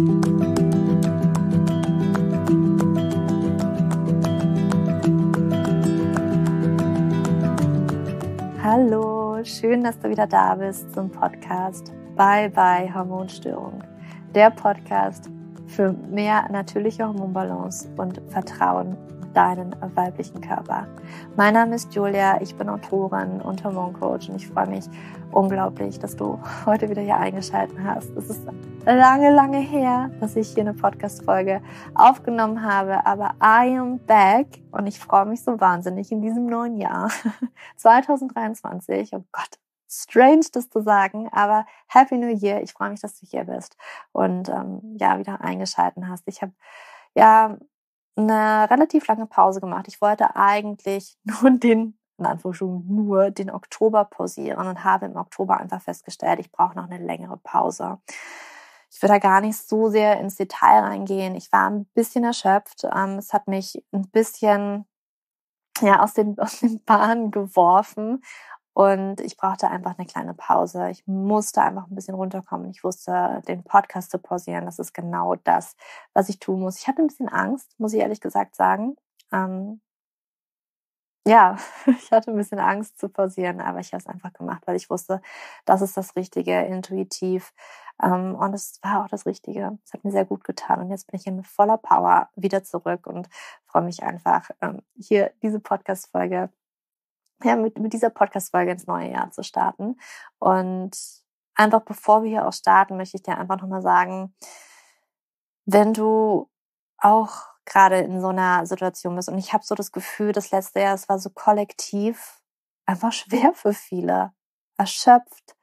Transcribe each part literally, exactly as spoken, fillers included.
Hallo, schön, dass du wieder da bist zum Podcast Bye Bye Hormonstörung. Der Podcast für mehr natürliche Hormonbalance und Vertrauen in deinen weiblichen Körper. Mein Name ist Julia, ich bin Autorin und Hormoncoach und ich freue mich unglaublich, dass du heute wieder hier eingeschaltet hast. Es ist lange, lange her, dass ich hier eine Podcast-Folge aufgenommen habe, aber I am back und ich freue mich so wahnsinnig in diesem neuen Jahr zwanzig dreiundzwanzig. Oh Gott, strange das zu sagen, aber Happy New Year. Ich freue mich, dass du hier bist und ähm, ja wieder eingeschaltet hast. Ich habe ja eine relativ lange Pause gemacht. Ich wollte eigentlich nur den in Anführungsstrichen nur den Oktober pausieren und habe im Oktober einfach festgestellt, ich brauche noch eine längere Pause. Ich will da gar nicht so sehr ins Detail reingehen. Ich war ein bisschen erschöpft. Ähm, es hat mich ein bisschen ja, aus den, aus den Bahnen geworfen und ich brauchte einfach eine kleine Pause. Ich musste einfach ein bisschen runterkommen. Ich wusste, den Podcast zu pausieren, das ist genau das, was ich tun muss. Ich hatte ein bisschen Angst, muss ich ehrlich gesagt sagen. Ähm, Ja, ich hatte ein bisschen Angst zu pausieren, aber ich habe es einfach gemacht, weil ich wusste, das ist das Richtige, intuitiv. Ähm, und es war auch das Richtige. Es hat mir sehr gut getan. Und jetzt bin ich in voller Power wieder zurück und freue mich einfach, ähm, hier diese Podcast-Folge, ja, mit, mit dieser Podcast-Folge ins neue Jahr zu starten. Und einfach bevor wir hier auch starten, möchte ich dir einfach nochmal sagen, wenn du auch gerade in so einer Situation bist. Und ich habe so das Gefühl, das letzte Jahr, es war so kollektiv einfach schwer für viele. Erschöpft,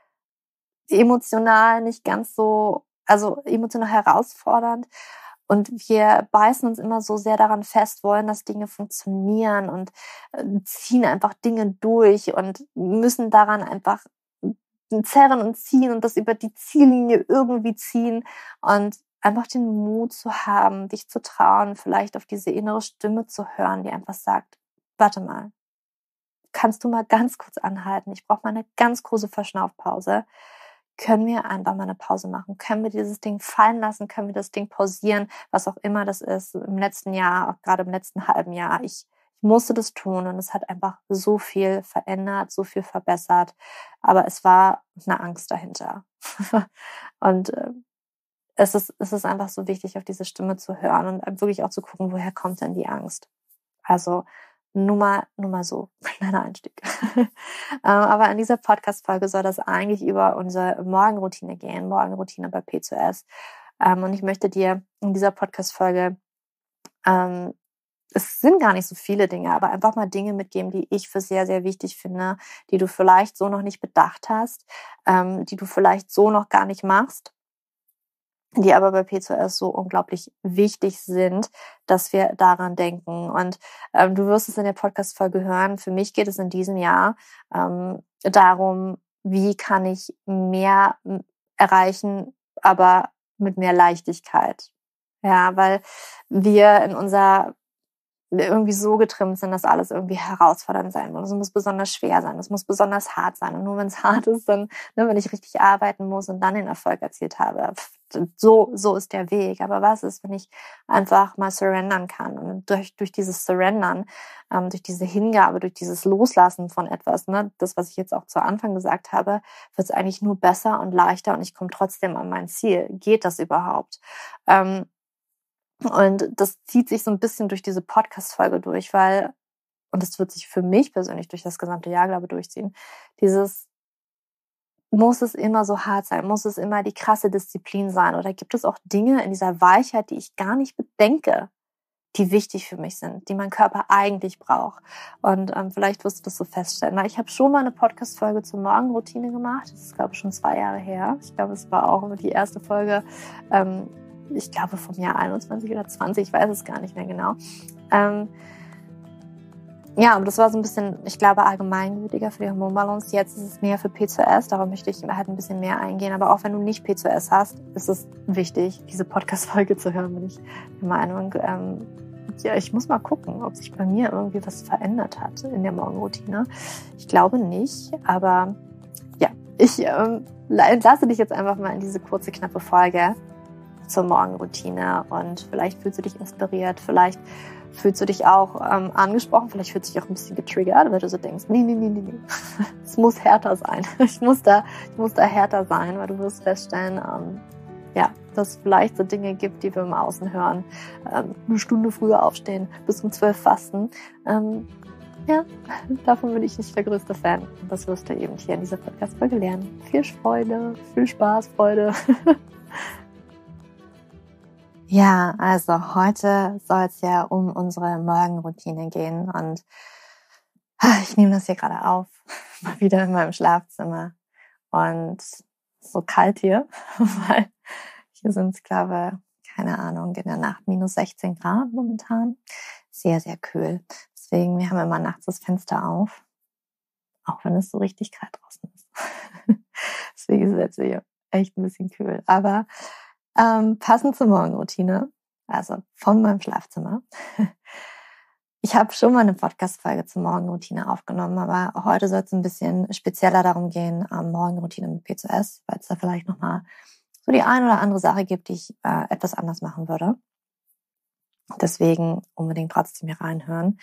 emotional nicht ganz so, also emotional herausfordernd. Und wir beißen uns immer so sehr daran fest, wollen, dass Dinge funktionieren und ziehen einfach Dinge durch und müssen daran einfach zerren und ziehen und das über die Ziellinie irgendwie ziehen und einfach den Mut zu haben, dich zu trauen, vielleicht auf diese innere Stimme zu hören, die einfach sagt, warte mal, kannst du mal ganz kurz anhalten? Ich brauche mal eine ganz große Verschnaufpause. Können wir einfach mal eine Pause machen? Können wir dieses Ding fallen lassen? Können wir das Ding pausieren? Was auch immer das ist. Im letzten Jahr, auch gerade im letzten halben Jahr, ich, ich musste das tun und es hat einfach so viel verändert, so viel verbessert. Aber es war eine Angst dahinter. und äh, Es ist, es ist einfach so wichtig, auf diese Stimme zu hören und wirklich auch zu gucken, woher kommt denn die Angst? Also nur mal, nur mal so, kleiner Einstieg. Aber in dieser Podcast-Folge soll das eigentlich über unsere Morgenroutine gehen, Morgenroutine bei P C O S. Und ich möchte dir in dieser Podcast-Folge, ähm, es sind gar nicht so viele Dinge, aber einfach mal Dinge mitgeben, die ich für sehr, sehr wichtig finde, die du vielleicht so noch nicht bedacht hast, ähm, die du vielleicht so noch gar nicht machst, die aber bei P C O S so unglaublich wichtig sind, dass wir daran denken. Und ähm, du wirst es in der Podcast-Folge hören. Für mich geht es in diesem Jahr ähm, darum, wie kann ich mehr erreichen, aber mit mehr Leichtigkeit. Ja, weil wir in unserer irgendwie so getrimmt sind, dass alles irgendwie herausfordernd sein muss. Es muss besonders schwer sein, es muss besonders hart sein. Und nur wenn es hart ist, dann, ne, wenn ich richtig arbeiten muss und dann den Erfolg erzielt habe, so, so ist der Weg. Aber was ist, wenn ich einfach mal surrendern kann? Und durch, durch dieses Surrendern, ähm, durch diese Hingabe, durch dieses Loslassen von etwas, ne, das, was ich jetzt auch zu Anfang gesagt habe, wird es eigentlich nur besser und leichter und ich komme trotzdem an mein Ziel. Geht das überhaupt? Ähm, Und das zieht sich so ein bisschen durch diese Podcast-Folge durch, weil, und das wird sich für mich persönlich durch das gesamte Jahr, glaube ich, durchziehen, dieses, muss es immer so hart sein? Muss es immer die krasse Disziplin sein? Oder gibt es auch Dinge in dieser Weichheit, die ich gar nicht bedenke, die wichtig für mich sind, die mein Körper eigentlich braucht? Und ähm, vielleicht wirst du das so feststellen. Weil ich habe schon mal eine Podcast-Folge zur Morgenroutine gemacht. Das ist, glaube ich, schon zwei Jahre her. Ich glaube, es war auch die erste Folge, ähm, ich glaube vom Jahr einundzwanzig oder zwanzig, ich weiß es gar nicht mehr genau. Ähm, ja, aber das war so ein bisschen, ich glaube, allgemeingültiger für die Hormonbalance. Jetzt ist es mehr für P C O S, darauf möchte ich halt ein bisschen mehr eingehen. Aber auch wenn du nicht P C O S hast, ist es wichtig, diese Podcast-Folge zu hören, bin ich der Meinung. Ähm, ja, ich muss mal gucken, ob sich bei mir irgendwie was verändert hat in der Morgenroutine. Ich glaube nicht, aber ja, ich ähm, entlasse dich jetzt einfach mal in diese kurze, knappe Folge. zur Morgenroutine und vielleicht fühlst du dich inspiriert, vielleicht fühlst du dich auch ähm, angesprochen, vielleicht fühlst du dich auch ein bisschen getriggert, weil du so denkst, nee, nee, nee, nee, nee, es muss härter sein. Ich muss da, ich muss da härter sein, weil du wirst feststellen, ähm, ja, dass es vielleicht so Dinge gibt, die wir im Außen hören. Ähm, eine Stunde früher aufstehen, bis um zwölf fasten. Ähm, ja, davon bin ich nicht der größte Fan. Und das wirst du eben hier in dieser Podcast-Folge lernen. Viel Freude, viel Spaß, Freude. Ja, also heute soll es ja um unsere Morgenroutine gehen und ich nehme das hier gerade auf, mal wieder in meinem Schlafzimmer und so kalt hier, weil hier sind es, glaube ich, keine Ahnung, in der Nacht minus sechzehn Grad momentan. Sehr, sehr kühl. Deswegen, wir haben immer nachts das Fenster auf, auch wenn es so richtig kalt draußen ist. Deswegen ist es jetzt hier echt ein bisschen kühl. Aber ähm, passend zur Morgenroutine, also von meinem Schlafzimmer. Ich habe schon mal eine Podcast-Folge zur Morgenroutine aufgenommen, aber heute soll es ein bisschen spezieller darum gehen, ähm, Morgenroutine mit P C O S, weil es da vielleicht nochmal so die ein oder andere Sache gibt, die ich äh, etwas anders machen würde. Deswegen unbedingt trotzdem hier reinhören.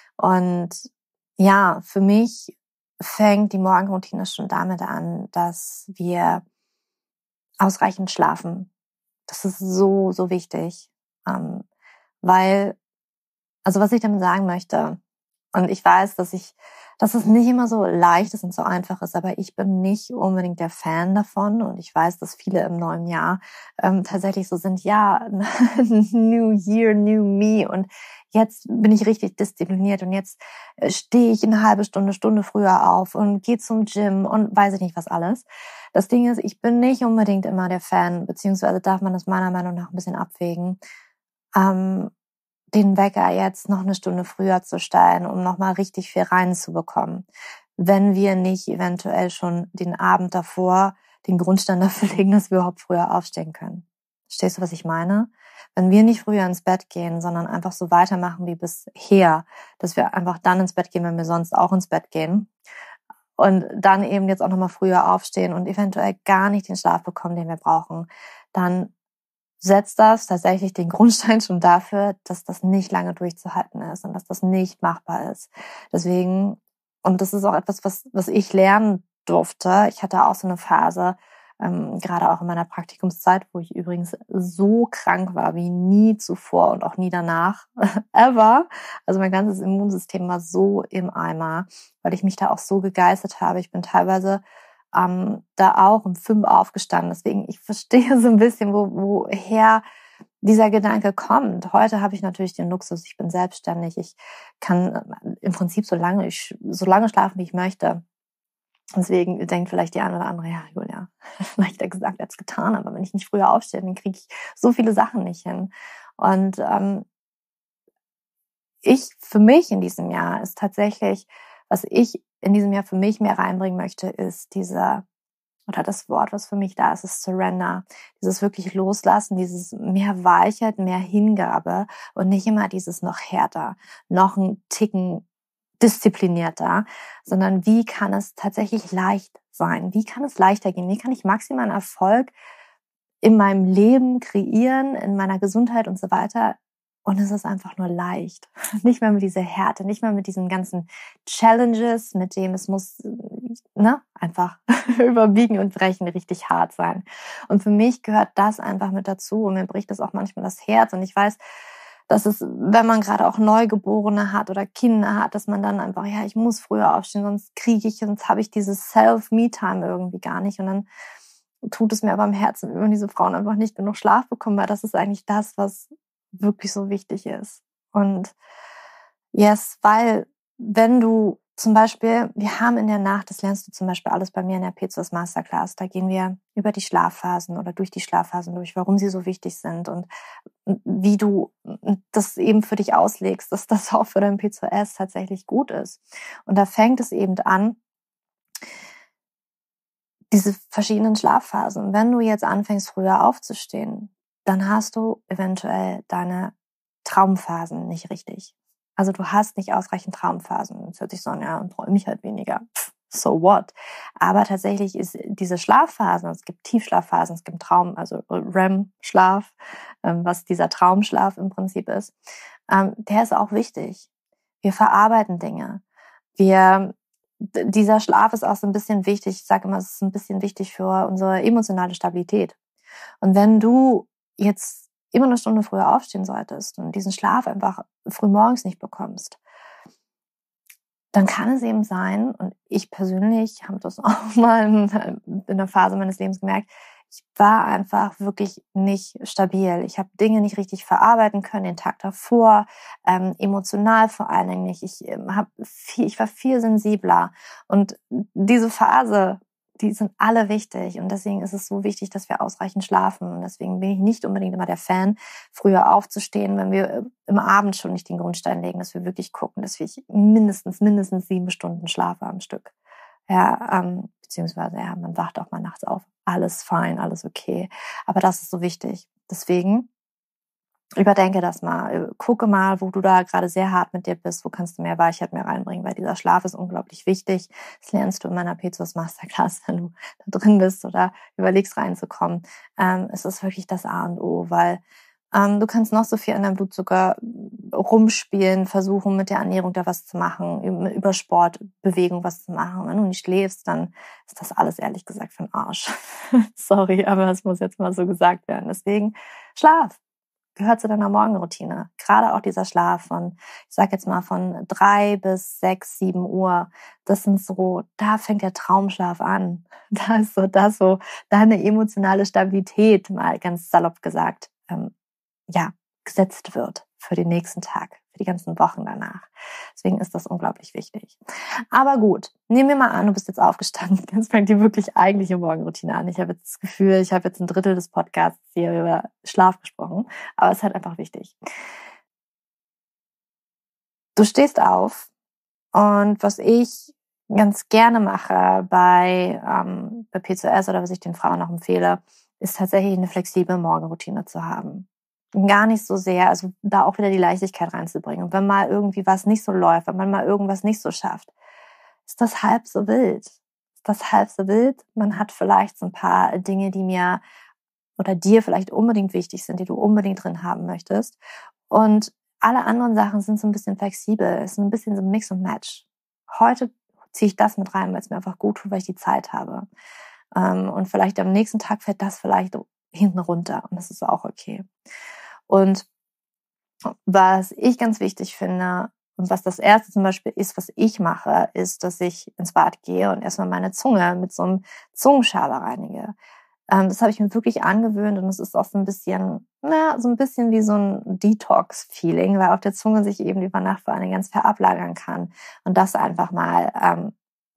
Und ja, für mich fängt die Morgenroutine schon damit an, dass wir ausreichend schlafen. Das ist so, so wichtig, ähm, weil, also was ich damit sagen möchte, und ich weiß, dass ich, dass es nicht immer so leicht ist und so einfach ist, aber ich bin nicht unbedingt der Fan davon und ich weiß, dass viele im neuen Jahr ähm, tatsächlich so sind, ja, New Year, New Me und jetzt bin ich richtig diszipliniert und jetzt stehe ich eine halbe Stunde, Stunde früher auf und gehe zum Gym und weiß ich nicht was alles. Das Ding ist, ich bin nicht unbedingt immer der Fan, beziehungsweise darf man das meiner Meinung nach ein bisschen abwägen, ähm, den Wecker jetzt noch eine Stunde früher zu stellen, um nochmal richtig viel reinzubekommen. Wenn wir nicht eventuell schon den Abend davor den Grundstein dafür legen, dass wir überhaupt früher aufstehen können. Verstehst du, was ich meine? Wenn wir nicht früher ins Bett gehen, sondern einfach so weitermachen wie bisher, dass wir einfach dann ins Bett gehen, wenn wir sonst auch ins Bett gehen und dann eben jetzt auch nochmal früher aufstehen und eventuell gar nicht den Schlaf bekommen, den wir brauchen, dann setzt das tatsächlich den Grundstein schon dafür, dass das nicht lange durchzuhalten ist und dass das nicht machbar ist. Deswegen, und das ist auch etwas, was, was ich lernen durfte. Ich hatte auch so eine Phase, ähm, gerade auch in meiner Praktikumszeit, wo ich übrigens so krank war wie nie zuvor und auch nie danach, ever. Also mein ganzes Immunsystem war so im Eimer, weil ich mich da auch so gegeistert habe. Ich bin teilweise ähm, da auch um fünf aufgestanden. Deswegen, ich verstehe so ein bisschen, wo, woher dieser Gedanke kommt. Heute habe ich natürlich den Luxus, ich bin selbstständig. Ich kann im Prinzip so lange, ich, so lange schlafen, wie ich möchte. Deswegen denkt vielleicht die eine oder andere, ja, Julia, leichter gesagt als getan, aber wenn ich nicht früher aufstehe, dann kriege ich so viele Sachen nicht hin. Und ähm, ich, für mich in diesem Jahr ist tatsächlich, was ich in diesem Jahr für mich mehr reinbringen möchte, ist dieser, oder das Wort, was für mich da ist, ist Surrender. Dieses wirklich Loslassen, dieses mehr Weichheit, mehr Hingabe und nicht immer dieses noch härter, noch ein Ticken disziplinierter, sondern wie kann es tatsächlich leicht sein? Wie kann es leichter gehen? Wie kann ich maximalen Erfolg in meinem Leben kreieren, in meiner Gesundheit und so weiter? Und es ist einfach nur leicht. Nicht mehr mit dieser Härte, nicht mehr mit diesen ganzen Challenges, mit dem es muss, ne, einfach überbiegen und brechen, richtig hart sein. Und für mich gehört das einfach mit dazu und mir bricht das auch manchmal das Herz. Und ich weiß, dass es, wenn man gerade auch Neugeborene hat oder Kinder hat, dass man dann einfach, ja, ich muss früher aufstehen, sonst kriege ich, sonst habe ich dieses Self-Me-Time irgendwie gar nicht. Und dann tut es mir aber im Herzen, wenn diese Frauen einfach nicht genug Schlaf bekommen, weil das ist eigentlich das, was wirklich so wichtig ist. Und yes, weil wenn du zum Beispiel, wir haben in der Nacht, das lernst du zum Beispiel alles bei mir in der P C O S Masterclass, da gehen wir über die Schlafphasen oder durch die Schlafphasen durch, warum sie so wichtig sind und wie du das eben für dich auslegst, dass das auch für dein P C O S tatsächlich gut ist. Und da fängt es eben an, diese verschiedenen Schlafphasen. Wenn du jetzt anfängst, früher aufzustehen, dann hast du eventuell deine Traumphasen nicht richtig. Also du hast nicht ausreichend Traumphasen. Das hört sich so an, ja, dann träume ich halt weniger. Pff, so what? Aber tatsächlich ist diese Schlafphasen, es gibt Tiefschlafphasen, es gibt Traum, also R E M-Schlaf, ähm, was dieser Traumschlaf im Prinzip ist, ähm, der ist auch wichtig. Wir verarbeiten Dinge. Wir, dieser Schlaf ist auch so ein bisschen wichtig, ich sage immer, es ist ein bisschen wichtig für unsere emotionale Stabilität. Und wenn du jetzt immer eine Stunde früher aufstehen solltest und diesen Schlaf einfach frühmorgens nicht bekommst, dann kann es eben sein, und ich persönlich habe das auch mal in, in einer Phase meines Lebens gemerkt, ich war einfach wirklich nicht stabil. Ich habe Dinge nicht richtig verarbeiten können, den Tag davor, ähm, emotional vor allen Dingen nicht. Ich, ähm, hab viel, ich war viel sensibler. Und diese Phase, die sind alle wichtig. Und deswegen ist es so wichtig, dass wir ausreichend schlafen. Und deswegen bin ich nicht unbedingt immer der Fan, früher aufzustehen, wenn wir im Abend schon nicht den Grundstein legen, dass wir wirklich gucken, dass wir mindestens, mindestens sieben Stunden schlafen am Stück. Ja, ähm, beziehungsweise, ja, man wacht auch mal nachts auf. Alles fein, alles okay. Aber das ist so wichtig. Deswegen überdenke das mal. Gucke mal, wo du da gerade sehr hart mit dir bist. Wo kannst du mehr Weichheit mehr reinbringen? Weil dieser Schlaf ist unglaublich wichtig. Das lernst du in meiner P C O S Masterclass, wenn du da drin bist oder überlegst reinzukommen. Ähm, es ist wirklich das A und O, weil ähm, du kannst noch so viel an deinem Blutzucker rumspielen, versuchen mit der Ernährung da was zu machen, über Sport, Bewegung was zu machen. Wenn du nicht schläfst, dann ist das alles ehrlich gesagt für den Arsch. Sorry, aber es muss jetzt mal so gesagt werden. Deswegen Schlaf gehört zu deiner Morgenroutine. Gerade auch dieser Schlaf von, ich sag jetzt mal von drei bis sechs, sieben Uhr. Das sind so, da fängt der Traumschlaf an. Da ist so das so deine emotionale Stabilität, mal ganz salopp gesagt, ähm, ja, gesetzt wird für den nächsten Tag, für die ganzen Wochen danach. Deswegen ist das unglaublich wichtig. Aber gut, nehmen wir mal an, du bist jetzt aufgestanden. Jetzt fängt die wirklich eigentliche Morgenroutine an. Ich habe jetzt das Gefühl, ich habe jetzt ein Drittel des Podcasts hier über Schlaf gesprochen. Aber es ist halt einfach wichtig. Du stehst auf und was ich ganz gerne mache bei, ähm, bei P C O S oder was ich den Frauen auch empfehle, ist tatsächlich eine flexible Morgenroutine zu haben. Gar nicht so sehr, also da auch wieder die Leichtigkeit reinzubringen. Und wenn mal irgendwie was nicht so läuft, wenn man mal irgendwas nicht so schafft, ist das halb so wild. Ist das halb so wild? Man hat vielleicht so ein paar Dinge, die mir oder dir vielleicht unbedingt wichtig sind, die du unbedingt drin haben möchtest. Und alle anderen Sachen sind so ein bisschen flexibel. Es ist ein bisschen so Mix und Match. Heute ziehe ich das mit rein, weil es mir einfach gut tut, weil ich die Zeit habe. Und vielleicht am nächsten Tag fällt das vielleicht hinten runter. Und das ist auch okay. Und was ich ganz wichtig finde und was das Erste zum Beispiel ist, was ich mache, ist, dass ich ins Bad gehe und erstmal meine Zunge mit so einem Zungenschaber reinige. Ähm, das habe ich mir wirklich angewöhnt und es ist auch so ein bisschen, na, so ein bisschen wie so ein Detox-Feeling, weil auf der Zunge sich eben über Nacht vor allem ganz verablagern kann und das einfach mal ähm,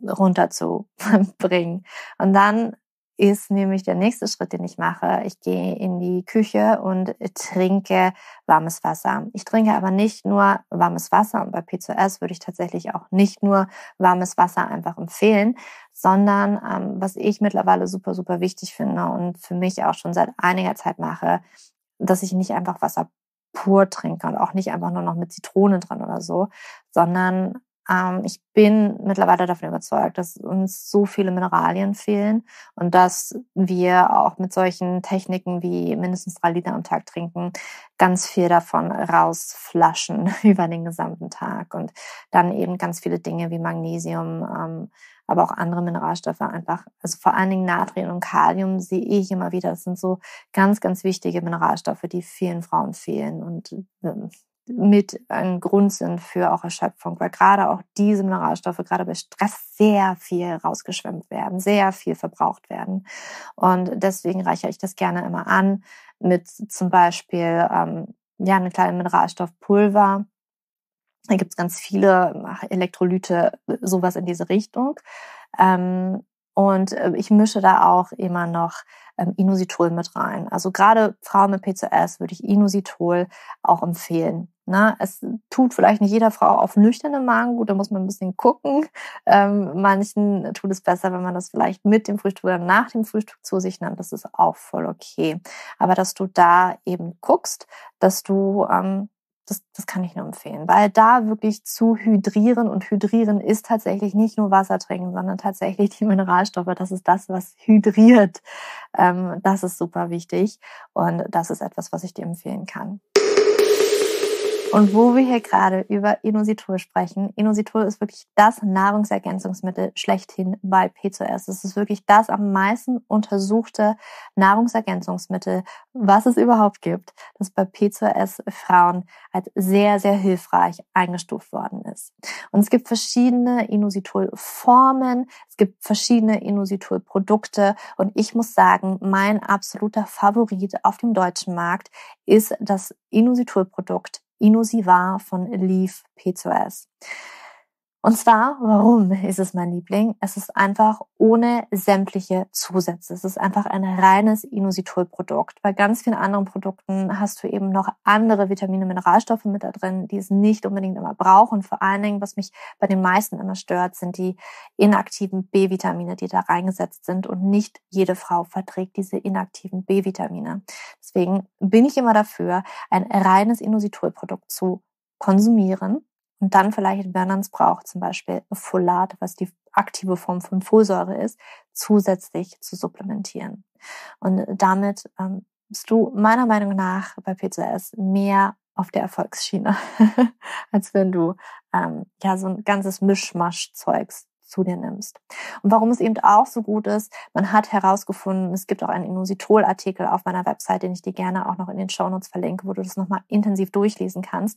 runterzubringen. Und dann ist nämlich der nächste Schritt, den ich mache. Ich gehe in die Küche und trinke warmes Wasser. Ich trinke aber nicht nur warmes Wasser und bei P C O S würde ich tatsächlich auch nicht nur warmes Wasser einfach empfehlen, sondern ähm, was ich mittlerweile super, super wichtig finde und für mich auch schon seit einiger Zeit mache, dass ich nicht einfach Wasser pur trinke und auch nicht einfach nur noch mit Zitrone drin oder so, sondern Ähm, ich bin mittlerweile davon überzeugt, dass uns so viele Mineralien fehlen und dass wir auch mit solchen Techniken wie mindestens drei Liter am Tag trinken, ganz viel davon rausflaschen über den gesamten Tag und dann eben ganz viele Dinge wie Magnesium, ähm, aber auch andere Mineralstoffe einfach, also vor allen Dingen Natrium und Kalium sehe ich immer wieder. Das sind so ganz, ganz wichtige Mineralstoffe, die vielen Frauen fehlen und ähm, mit ein Grund sind für auch Erschöpfung, weil gerade auch diese Mineralstoffe gerade bei Stress sehr viel rausgeschwemmt werden, sehr viel verbraucht werden. Und deswegen reichere ich das gerne immer an mit zum Beispiel ähm, ja eine kleine Mineralstoffpulver. Da gibt's ganz viele Elektrolyte, sowas in diese Richtung. Ähm, und ich mische da auch immer noch ähm, Inositol mit rein. Also gerade Frauen mit P C O S würde ich Inositol auch empfehlen. Ne? Es tut vielleicht nicht jeder Frau auf nüchternen Magen gut, da muss man ein bisschen gucken. Ähm, manchen tut es besser, wenn man das vielleicht mit dem Frühstück oder nach dem Frühstück zu sich nimmt. Das ist auch voll okay. Aber dass du da eben guckst, dass du ähm, das, das kann ich nur empfehlen, weil da wirklich zu hydrieren, und hydrieren ist tatsächlich nicht nur Wasser trinken, sondern tatsächlich die Mineralstoffe. Das ist das, was hydriert. Ähm, das ist super wichtig und das ist etwas, was ich dir empfehlen kann. Und wo wir hier gerade über Inositol sprechen, Inositol ist wirklich das Nahrungsergänzungsmittel schlechthin bei P C O S. Es ist wirklich das am meisten untersuchte Nahrungsergänzungsmittel, was es überhaupt gibt, das bei P C O S-Frauen als sehr, sehr hilfreich eingestuft worden ist. Und es gibt verschiedene Inositol-Formen, es gibt verschiedene Inositol-Produkte und ich muss sagen, mein absoluter Favorit auf dem deutschen Markt ist das Inositol-Produkt Inosivar von Lief P C O S. Und zwar, warum ist es mein Liebling? Es ist einfach ohne sämtliche Zusätze. Es ist einfach ein reines Inositol-Produkt. Bei ganz vielen anderen Produkten hast du eben noch andere Vitamine, Mineralstoffe mit da drin, die es nicht unbedingt immer braucht. Und vor allen Dingen, was mich bei den meisten immer stört, sind die inaktiven B-Vitamine, die da reingesetzt sind. Und nicht jede Frau verträgt diese inaktiven B-Vitamine. Deswegen bin ich immer dafür, ein reines Inositol-Produkt zu konsumieren. Und dann vielleicht, wenn man es braucht, zum Beispiel Folat, was die aktive Form von Folsäure ist, zusätzlich zu supplementieren. Und damit ähm, bist du meiner Meinung nach bei P C O S mehr auf der Erfolgsschiene, als wenn du ähm, ja so ein ganzes Mischmasch-Zeugs zu dir nimmst. Und warum es eben auch so gut ist, man hat herausgefunden, es gibt auch einen Inositol-Artikel auf meiner Website, den ich dir gerne auch noch in den Shownotes verlinke, wo du das nochmal intensiv durchlesen kannst.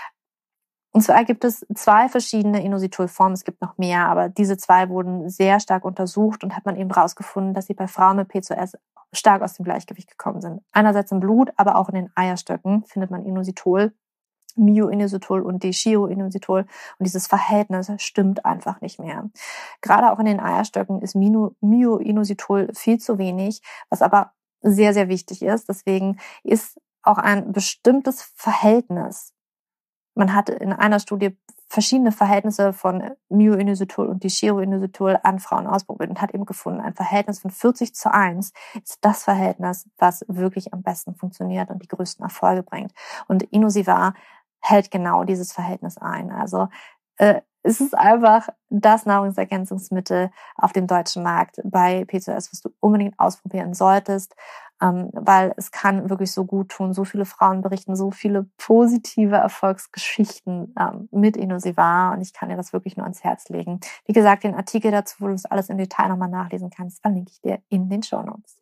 Und zwar gibt es zwei verschiedene Inositol-Formen, es gibt noch mehr, aber diese zwei wurden sehr stark untersucht und hat man eben herausgefunden, dass sie bei Frauen mit P C O S stark aus dem Gleichgewicht gekommen sind. Einerseits im Blut, aber auch in den Eierstöcken findet man Inositol, Myo-Inositol und Deoxyrinositol und dieses Verhältnis stimmt einfach nicht mehr. Gerade auch in den Eierstöcken ist Myo-Inositol viel zu wenig, was aber sehr, sehr wichtig ist. Deswegen ist auch ein bestimmtes Verhältnis. Man hat in einer Studie verschiedene Verhältnisse von Myo-Inositol und Deoxyrinositol an Frauen ausprobiert und hat eben gefunden, ein Verhältnis von vierzig zu eins ist das Verhältnis, was wirklich am besten funktioniert und die größten Erfolge bringt. Und Inosivar hält genau dieses Verhältnis ein. Also äh, es ist einfach das Nahrungsergänzungsmittel auf dem deutschen Markt bei P C O S, was du unbedingt ausprobieren solltest, ähm, weil es kann wirklich so gut tun. So viele Frauen berichten so viele positive Erfolgsgeschichten ähm, mit Inosivar und ich kann dir das wirklich nur ans Herz legen. Wie gesagt, den Artikel dazu, wo du das alles im Detail nochmal nachlesen kannst, verlinke ich dir in den Shownotes.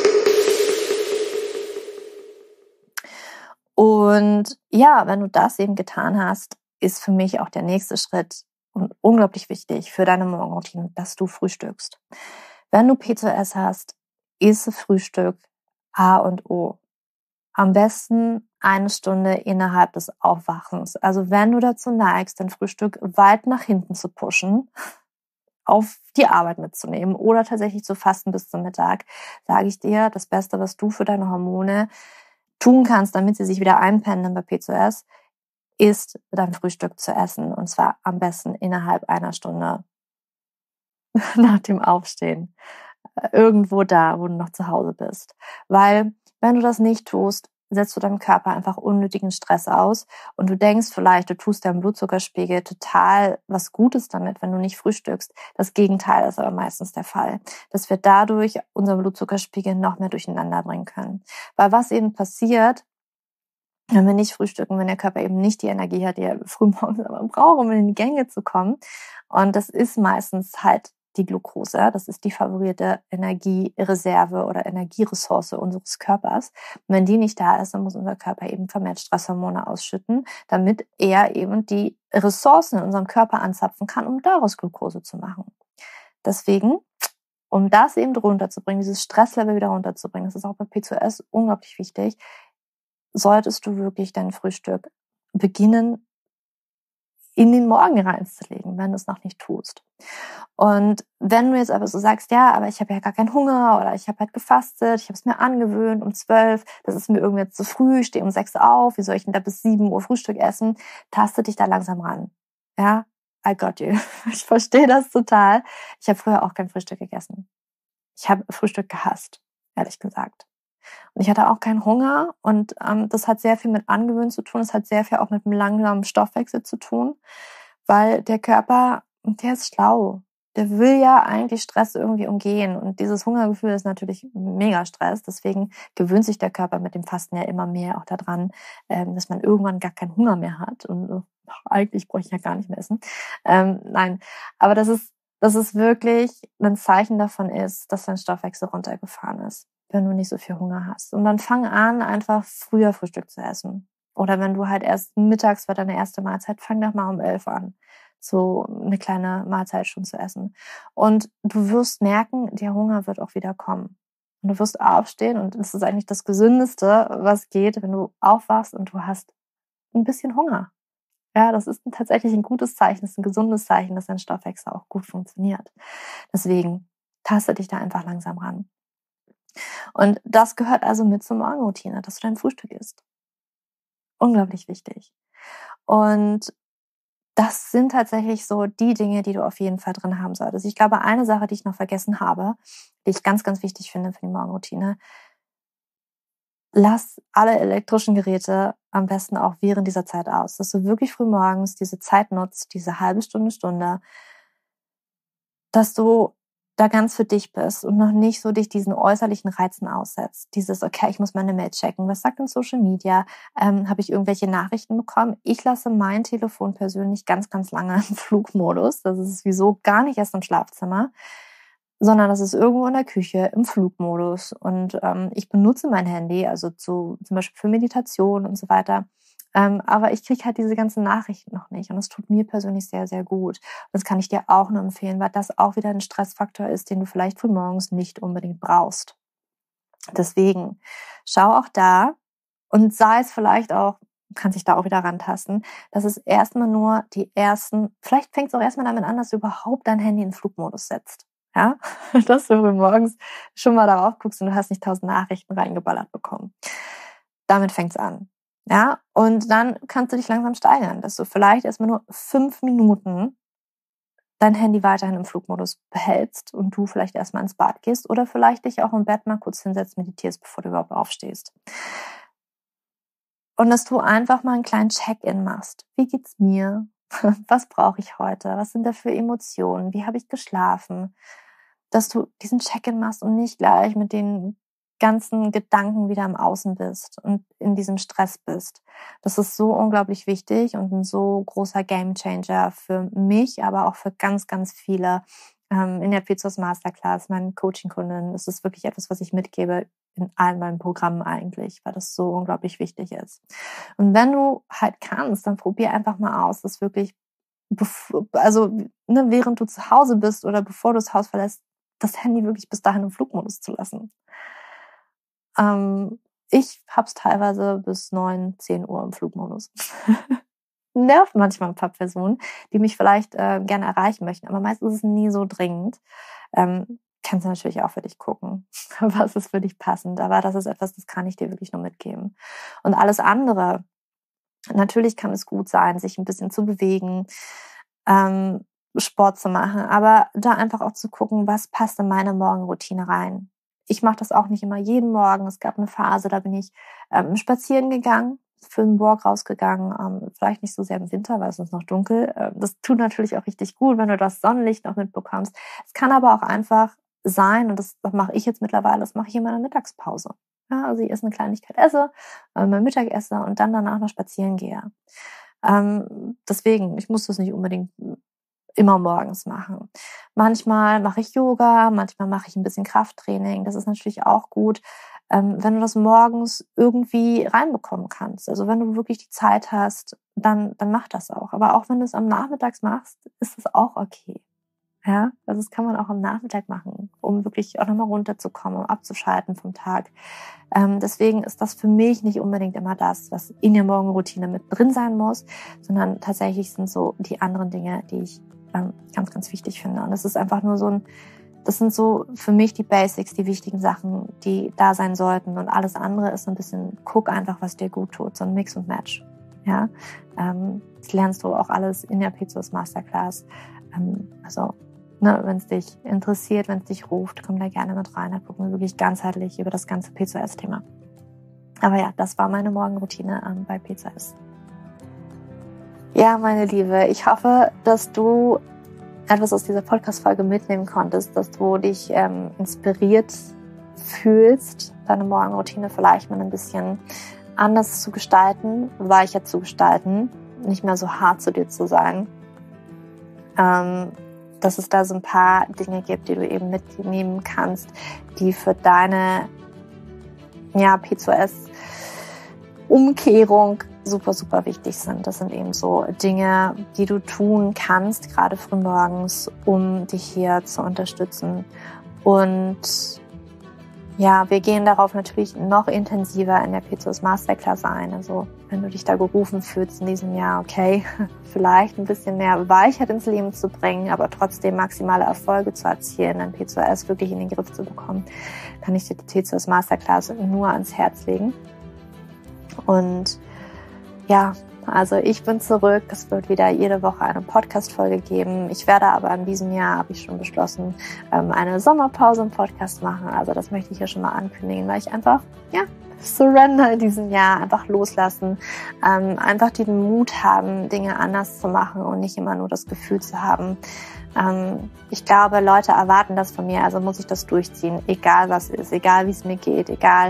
Und ja, wenn du das eben getan hast, ist für mich auch der nächste Schritt und unglaublich wichtig für deine Morgenroutine, dass du frühstückst. Wenn du P C O S hast, ist Frühstück A und O. Am besten eine Stunde innerhalb des Aufwachens. Also wenn du dazu neigst, dein Frühstück weit nach hinten zu pushen, auf die Arbeit mitzunehmen oder tatsächlich zu fasten bis zum Mittag, sage ich dir, das Beste, was du für deine Hormone tun kannst, damit sie sich wieder einpendeln bei P C O S, ist dein Frühstück zu essen. Und zwar am besten innerhalb einer Stunde nach dem Aufstehen. Irgendwo da, wo du noch zu Hause bist. Weil, wenn du das nicht tust, setzt du deinem Körper einfach unnötigen Stress aus und du denkst vielleicht, du tust deinem Blutzuckerspiegel total was Gutes damit, wenn du nicht frühstückst. Das Gegenteil ist aber meistens der Fall, dass wir dadurch unseren Blutzuckerspiegel noch mehr durcheinander bringen können. Weil was eben passiert, wenn wir nicht frühstücken, wenn der Körper eben nicht die Energie hat, die er frühmorgens aber braucht, um in die Gänge zu kommen. Und das ist meistens halt die Glucose. Das ist die favorierte Energiereserve oder Energieressource unseres Körpers. Und wenn die nicht da ist, dann muss unser Körper eben vermehrt Stresshormone ausschütten, damit er eben die Ressourcen in unserem Körper anzapfen kann, um daraus Glucose zu machen. Deswegen, um das eben runterzubringen, dieses Stresslevel wieder runterzubringen, das ist auch bei P C O S unglaublich wichtig, solltest du wirklich dein Frühstück beginnen, in den Morgen reinzulegen, wenn du es noch nicht tust. Und wenn du jetzt aber so sagst, ja, aber ich habe ja gar keinen Hunger oder ich habe halt gefastet, ich habe es mir angewöhnt um zwölf, das ist mir irgendwie jetzt zu früh, ich stehe um sechs auf, wie soll ich denn da bis sieben Uhr Frühstück essen? Taste dich da langsam ran. Ja, I got you. Ich verstehe das total. Ich habe früher auch kein Frühstück gegessen. Ich habe Frühstück gehasst, ehrlich gesagt. Und ich hatte auch keinen Hunger und ähm, das hat sehr viel mit Angewöhnen zu tun. Es hat sehr viel auch mit einem langsamen Stoffwechsel zu tun, weil der Körper, der ist schlau. Der will ja eigentlich Stress irgendwie umgehen. Und dieses Hungergefühl ist natürlich mega Stress. Deswegen gewöhnt sich der Körper mit dem Fasten ja immer mehr auch daran, ähm, dass man irgendwann gar keinen Hunger mehr hat. Und äh, eigentlich bräuchte ich ja gar nicht mehr essen. Ähm, nein, aber das ist, dass es wirklich ein Zeichen davon ist, dass dein Stoffwechsel runtergefahren ist, wenn du nicht so viel Hunger hast. Und dann fang an, einfach früher Frühstück zu essen. Oder wenn du halt erst mittags war deine erste Mahlzeit, fang doch mal um elf an, so eine kleine Mahlzeit schon zu essen. Und du wirst merken, der Hunger wird auch wieder kommen. Und du wirst aufstehen und das ist eigentlich das Gesündeste, was geht, wenn du aufwachst und du hast ein bisschen Hunger. Ja, das ist tatsächlich ein gutes Zeichen, das ist ein gesundes Zeichen, dass dein Stoffwechsel auch gut funktioniert. Deswegen taste dich da einfach langsam ran. Und das gehört also mit zur Morgenroutine, dass du dein Frühstück isst. Unglaublich wichtig. Und das sind tatsächlich so die Dinge, die du auf jeden Fall drin haben solltest. Ich glaube, eine Sache, die ich noch vergessen habe, die ich ganz, ganz wichtig finde für die Morgenroutine: Lass alle elektrischen Geräte am besten auch während dieser Zeit aus, dass du wirklich früh morgens diese Zeit nutzt, diese halbe Stunde, Stunde, dass du da ganz für dich bist und noch nicht so dich diesen äußerlichen Reizen aussetzt. Dieses, okay, ich muss meine Mail checken. Was sagt denn Social Media? Ähm, habe ich irgendwelche Nachrichten bekommen? Ich lasse mein Telefon persönlich ganz, ganz lange im Flugmodus. Das ist sowieso gar nicht erst im Schlafzimmer, sondern das ist irgendwo in der Küche im Flugmodus. Und ähm, ich benutze mein Handy, also zu, zum Beispiel für Meditation und so weiter. Ähm, aber ich kriege halt diese ganzen Nachrichten noch nicht. Und das tut mir persönlich sehr, sehr gut. Das kann ich dir auch nur empfehlen, weil das auch wieder ein Stressfaktor ist, den du vielleicht früh morgens nicht unbedingt brauchst. Deswegen schau auch da und sei es vielleicht auch, kannst dich da auch wieder rantasten, dass es erstmal nur die ersten, vielleicht fängt es auch erstmal damit an, dass du überhaupt dein Handy in Flugmodus setzt. Ja, dass du früh morgens schon mal darauf guckst und du hast nicht tausend Nachrichten reingeballert bekommen. Damit fängt's an. Ja, und dann kannst du dich langsam steigern, dass du vielleicht erstmal nur fünf Minuten dein Handy weiterhin im Flugmodus behältst und du vielleicht erstmal ins Bad gehst oder vielleicht dich auch im Bett mal kurz hinsetzt, meditierst, bevor du überhaupt aufstehst. Und dass du einfach mal einen kleinen Check-in machst. Wie geht's mir? Was brauche ich heute? Was sind da für Emotionen? Wie habe ich geschlafen? Dass du diesen Check-in machst und nicht gleich mit den ganzen Gedanken wieder im Außen bist und in diesem Stress bist. Das ist so unglaublich wichtig und ein so großer Gamechanger für mich, aber auch für ganz, ganz viele ähm, in der Pizos Masterclass, meinen Coaching-Kunden. Das ist wirklich etwas, was ich mitgebe in allen meinen Programmen eigentlich, weil das so unglaublich wichtig ist. Und wenn du halt kannst, dann probier einfach mal aus, das wirklich, also ne, während du zu Hause bist oder bevor du das Haus verlässt, das Handy wirklich bis dahin im Flugmodus zu lassen. Ähm, ich hab's teilweise bis neun, zehn Uhr im Flugmodus. Nervt manchmal ein paar Personen, die mich vielleicht äh, gerne erreichen möchten, aber meistens ist es nie so dringend. Ähm, kannst du natürlich auch für dich gucken, was ist für dich passend, aber das ist etwas, das kann ich dir wirklich nur mitgeben. Und alles andere, natürlich kann es gut sein, sich ein bisschen zu bewegen, ähm, Sport zu machen, aber da einfach auch zu gucken, was passt in meine Morgenroutine rein. Ich mache das auch nicht immer jeden Morgen. Es gab eine Phase, da bin ich ähm, spazieren gegangen, für einen Walk rausgegangen, ähm, vielleicht nicht so sehr im Winter, weil es ist noch dunkel. Ähm, das tut natürlich auch richtig gut, wenn du das Sonnenlicht noch mitbekommst. Es kann aber auch einfach sein, und das, das mache ich jetzt mittlerweile, das mache ich in meiner Mittagspause. Ja, also ich esse eine Kleinigkeit, esse, äh, mein Mittag esse und dann danach noch spazieren gehe. Ähm, deswegen, ich muss das nicht unbedingt immer morgens machen. Manchmal mache ich Yoga, manchmal mache ich ein bisschen Krafttraining. Das ist natürlich auch gut, ähm, wenn du das morgens irgendwie reinbekommen kannst. Also wenn du wirklich die Zeit hast, dann, dann mach das auch. Aber auch wenn du es am Nachmittags machst, ist es auch okay. Ja, also das kann man auch am Nachmittag machen, um wirklich auch nochmal runterzukommen, um abzuschalten vom Tag. Ähm, deswegen ist das für mich nicht unbedingt immer das, was in der Morgenroutine mit drin sein muss, sondern tatsächlich sind so die anderen Dinge, die ich ähm, ganz, ganz wichtig finde. Und das ist einfach nur so ein, das sind so für mich die Basics, die wichtigen Sachen, die da sein sollten. Und alles andere ist so ein bisschen, guck einfach, was dir gut tut, so ein Mix und Match. Ja, ähm, das lernst du auch alles in der Pizos Masterclass. Ähm, also ne, wenn es dich interessiert, wenn es dich ruft, komm da gerne mit rein. Da gucken wir wirklich ganzheitlich über das ganze P C O S-Thema. Aber ja, das war meine Morgenroutine ähm, bei P C O S. Ja, meine Liebe, ich hoffe, dass du etwas aus dieser Podcast-Folge mitnehmen konntest, dass du dich ähm, inspiriert fühlst, deine Morgenroutine vielleicht mal ein bisschen anders zu gestalten, weicher zu gestalten, nicht mehr so hart zu dir zu sein. Ähm, dass es da so ein paar Dinge gibt, die du eben mitnehmen kannst, die für deine ja, P C O S-Umkehrung super, super wichtig sind. Das sind eben so Dinge, die du tun kannst, gerade frühmorgens, um dich hier zu unterstützen. Und ja, wir gehen darauf natürlich noch intensiver in der P C O S Masterclass ein. Also wenn du dich da gerufen fühlst in diesem Jahr, okay, vielleicht ein bisschen mehr Weichheit ins Leben zu bringen, aber trotzdem maximale Erfolge zu erzielen, dein P C O S wirklich in den Griff zu bekommen, kann ich dir die P C O S Masterclass nur ans Herz legen. Und ja, also ich bin zurück. Es wird wieder jede Woche eine Podcast-Folge geben. Ich werde aber in diesem Jahr, habe ich schon beschlossen, eine Sommerpause im Podcast machen. Also das möchte ich ja schon mal ankündigen, weil ich einfach, ja, surrender in diesem Jahr, einfach loslassen, einfach den Mut haben, Dinge anders zu machen und nicht immer nur das Gefühl zu haben. Ich glaube, Leute erwarten das von mir, also muss ich das durchziehen, egal was ist, egal wie es mir geht, egal,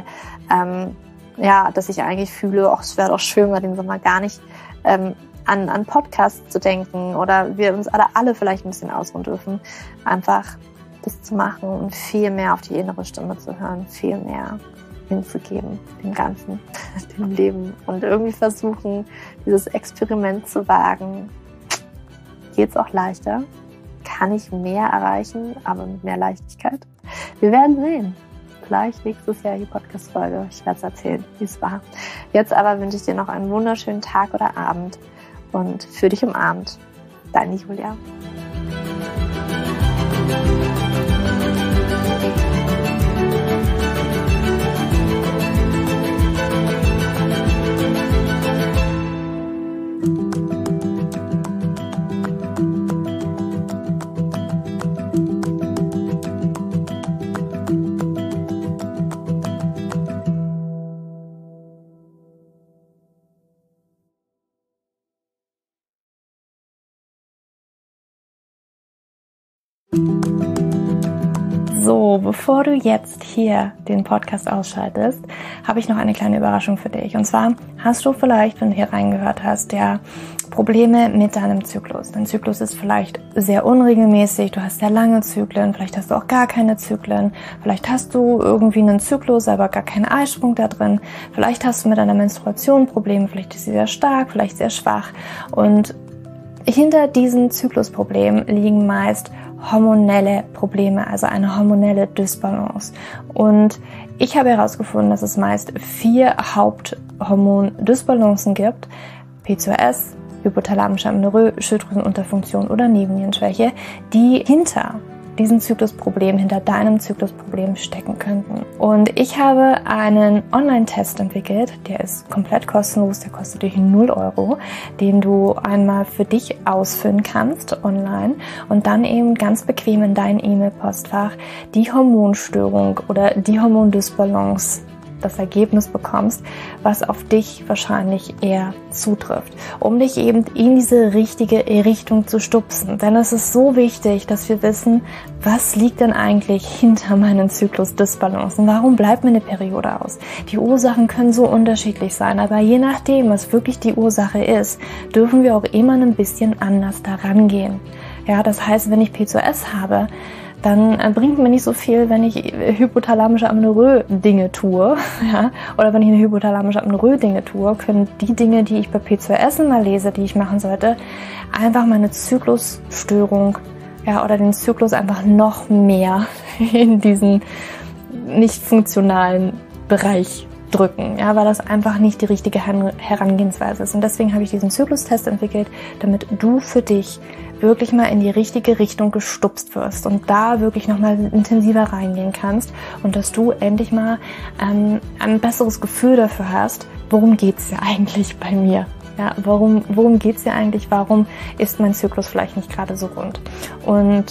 ja, dass ich eigentlich fühle, ach, es wäre doch schön, mal den Sommer gar nicht ähm, an, an Podcasts zu denken oder wir uns alle, alle vielleicht ein bisschen ausruhen dürfen, einfach das zu machen und viel mehr auf die innere Stimme zu hören, viel mehr hinzugeben, dem Ganzen, dem Leben und irgendwie versuchen, dieses Experiment zu wagen. Geht's auch leichter? Kann ich mehr erreichen, aber mit mehr Leichtigkeit? Wir werden sehen. Vielleicht nächstes Jahr die Podcast-Folge. Ich werde es erzählen, wie es war. Jetzt aber wünsche ich dir noch einen wunderschönen Tag oder Abend und für dich umarmt. Deine Julia. So, bevor du jetzt hier den Podcast ausschaltest, habe ich noch eine kleine Überraschung für dich. Und zwar hast du vielleicht, wenn du hier reingehört hast, ja Probleme mit deinem Zyklus. Dein Zyklus ist vielleicht sehr unregelmäßig, du hast sehr lange Zyklen, vielleicht hast du auch gar keine Zyklen, vielleicht hast du irgendwie einen Zyklus, aber gar keinen Eisprung da drin, vielleicht hast du mit deiner Menstruation Probleme, vielleicht ist sie sehr stark, vielleicht sehr schwach. Und hinter diesen Zyklusproblemen liegen meist hormonelle Probleme, also eine hormonelle Dysbalance. Und ich habe herausgefunden, dass es meist vier Haupthormondysbalancen gibt: P C O S, hypothalamische Amenorrhoe, Schilddrüsenunterfunktion oder Nebennierenschwäche, die hinter diesen Zyklusproblem, hinter deinem Zyklusproblem stecken könnten. Und ich habe einen Online-Test entwickelt, der ist komplett kostenlos, der kostet dich null Euro, den du einmal für dich ausfüllen kannst online und dann eben ganz bequem in dein E-Mail-Postfach die Hormonstörung oder die Hormondysbalance, das Ergebnis bekommst, was auf dich wahrscheinlich eher zutrifft, um dich eben in diese richtige Richtung zu stupsen. Denn es ist so wichtig, dass wir wissen, was liegt denn eigentlich hinter meinen Zyklusdysbalancen? Warum bleibt mir eine Periode aus? Die Ursachen können so unterschiedlich sein, aber je nachdem, was wirklich die Ursache ist, dürfen wir auch immer ein bisschen anders daran gehen. Ja, das heißt, wenn ich P C O S habe, dann bringt mir nicht so viel, wenn ich hypothalamische Amenorrhoe Dinge tue, ja, oder wenn ich eine hypothalamische Amenorrhoe Dinge tue, können die Dinge, die ich bei P C O S immer lese, die ich machen sollte, einfach meine Zyklusstörung, ja, oder den Zyklus einfach noch mehr in diesen nicht funktionalen Bereich drücken, ja, weil das einfach nicht die richtige Herangehensweise ist. Und deswegen habe ich diesen Zyklustest entwickelt, damit du für dich wirklich mal in die richtige Richtung gestupst wirst und da wirklich nochmal intensiver reingehen kannst und dass du endlich mal ähm, ein besseres Gefühl dafür hast, worum geht's ja eigentlich bei mir? Ja, warum, worum geht's ja eigentlich? Warum ist mein Zyklus vielleicht nicht gerade so rund? Und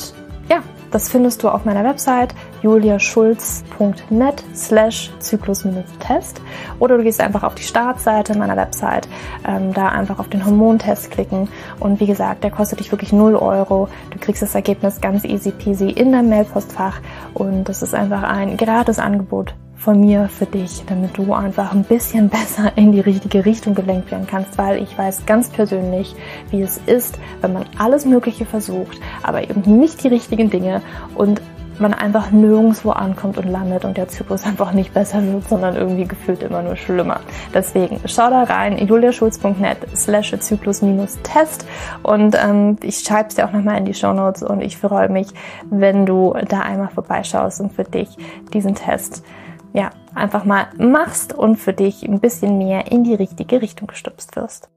ja, das findest du auf meiner Website juliaschulz.net slash Zyklus-Test oder du gehst einfach auf die Startseite meiner Website, ähm, da einfach auf den Hormontest klicken und wie gesagt, der kostet dich wirklich null Euro. Du kriegst das Ergebnis ganz easy peasy in dein Mailpostfach und das ist einfach ein gratis Angebot von mir für dich, damit du einfach ein bisschen besser in die richtige Richtung gelenkt werden kannst, weil ich weiß ganz persönlich, wie es ist, wenn man alles Mögliche versucht, aber eben nicht die richtigen Dinge und man einfach nirgendwo ankommt und landet und der Zyklus einfach nicht besser wird, sondern irgendwie gefühlt immer nur schlimmer. Deswegen schau da rein, juliaschulz.net slash Zyklus-Test und ähm, ich schreibe es dir auch nochmal in die Shownotes und ich freue mich, wenn du da einmal vorbeischaust und für dich diesen Test ja, einfach mal machst und für dich ein bisschen mehr in die richtige Richtung gestupst wirst.